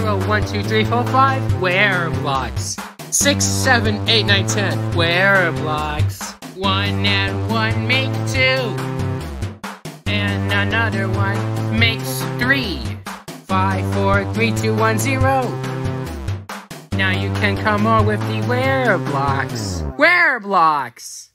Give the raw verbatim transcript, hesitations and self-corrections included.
zero, one, two, three, four, five. WareBlocks. Six, seven, eight, nine, ten. WareBlocks. One and one make two. And another one makes three. Five, four, three, two, one, zero. Now you can come on with the WareBlocks. WareBlocks!